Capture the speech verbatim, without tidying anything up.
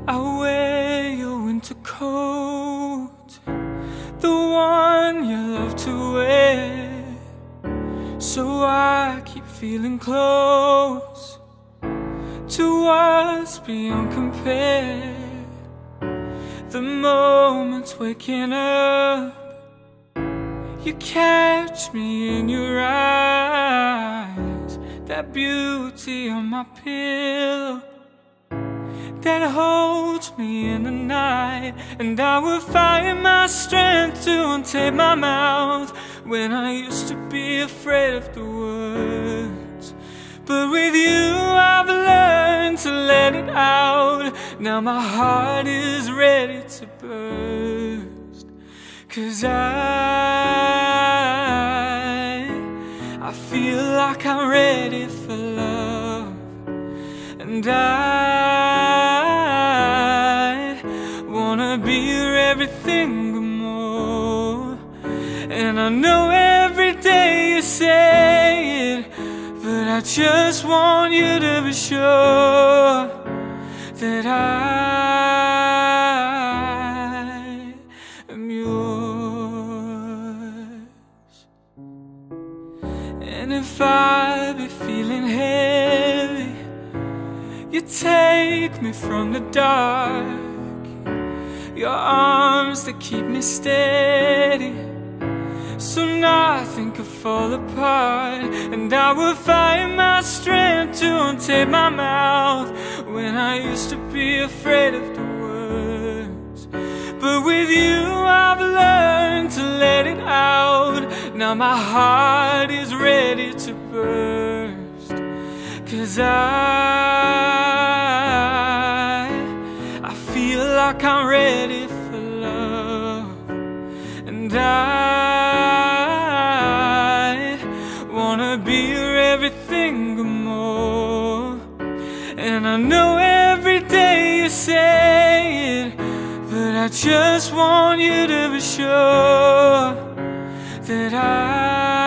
I wear your winter coat, the one you love to wear, so I keep feeling close to what's beyond compare. The moments waking up, you catch me in your eyes. That beauty on my pillow that holds me in the night. And I will find my strength to untape my mouth when I used to be afraid of the words. But with you I've learned to let it out. Now my heart is ready to burst, 'cause I, I feel like I'm ready for love. And I wanna be your everything and more. And I know every day you say it, but I just want you to be sure that I am yours. And if I be feeling heavy, you take me from the dark. Your arms that keep me steady, so nothing could fall apart. And I will find my strength to untape my mouth when I used to be afraid of the words. But with you I've learned to let it out. Now my heart is ready to burst, 'cause I, I feel like I'm ready for love. And I wanna be your everything and more. And I know every day you say it, but I just want you to be sure that I